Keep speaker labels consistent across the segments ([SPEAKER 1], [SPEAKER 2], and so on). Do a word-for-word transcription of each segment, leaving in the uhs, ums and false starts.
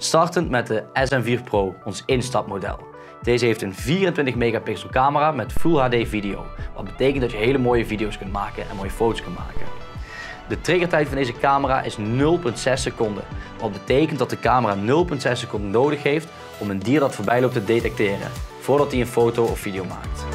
[SPEAKER 1] Startend met de S M vier Pro, ons instapmodel. Deze heeft een vierentwintig megapixel camera met Full H D video, wat betekent dat je hele mooie video's kunt maken en mooie foto's kunt maken. De triggertijd van deze camera is nul komma zes seconden, wat betekent dat de camera nul komma zes seconden nodig heeft om een dier dat voorbij loopt te detecteren, voordat hij een foto of video maakt.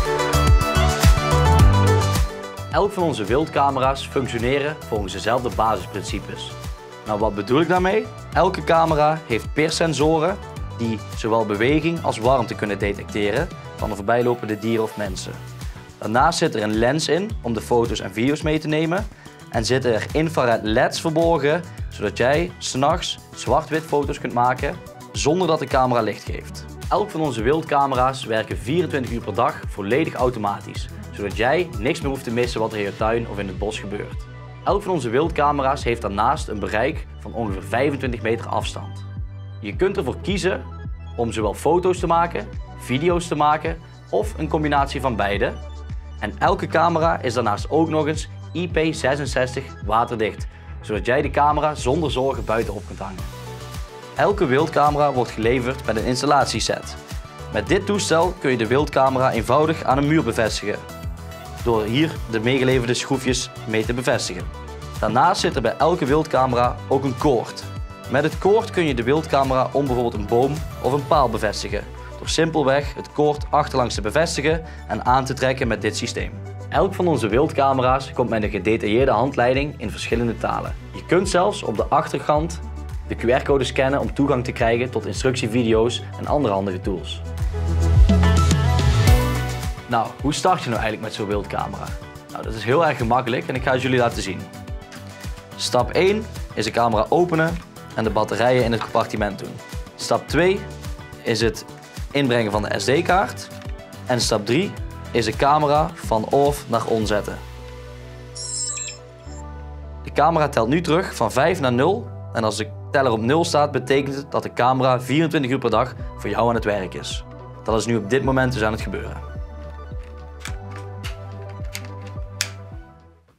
[SPEAKER 1] Elk van onze wildcamera's functioneren volgens dezelfde basisprincipes. Nou, wat bedoel ik daarmee? Elke camera heeft perssensoren die zowel beweging als warmte kunnen detecteren van de voorbijlopende dieren of mensen. Daarnaast zit er een lens in om de foto's en video's mee te nemen en zitten er infrared L E D's verborgen, zodat jij 's nachts zwart-wit foto's kunt maken zonder dat de camera licht geeft. Elk van onze wildcamera's werken vierentwintig uur per dag volledig automatisch, zodat jij niks meer hoeft te missen wat er in je tuin of in het bos gebeurt. Elk van onze wildcamera's heeft daarnaast een bereik van ongeveer vijfentwintig meter afstand. Je kunt ervoor kiezen om zowel foto's te maken, video's te maken of een combinatie van beide. En elke camera is daarnaast ook nog eens I P zesenzestig waterdicht, zodat jij de camera zonder zorgen buitenop kunt hangen. Elke wildcamera wordt geleverd met een installatieset. Met dit toestel kun je de wildcamera eenvoudig aan een muur bevestigen, door hier de meegeleverde schroefjes mee te bevestigen. Daarnaast zit er bij elke wildcamera ook een koord. Met het koord kun je de wildcamera om bijvoorbeeld een boom of een paal bevestigen, door simpelweg het koord achterlangs te bevestigen en aan te trekken met dit systeem. Elk van onze wildcamera's komt met een gedetailleerde handleiding in verschillende talen. Je kunt zelfs op de achterkant de Q R-code scannen om toegang te krijgen tot instructievideo's en andere handige tools. Nou, hoe start je nou eigenlijk met zo'n wildcamera? Nou, dat is heel erg gemakkelijk en ik ga het jullie laten zien. Stap één is de camera openen en de batterijen in het compartiment doen. Stap twee is het inbrengen van de S D-kaart. En stap drie is de camera van off naar on zetten. De camera telt nu terug van vijf naar nul en als de teller op nul staat, betekent het dat de camera vierentwintig uur per dag voor jou aan het werk is. Dat is nu op dit moment dus aan het gebeuren.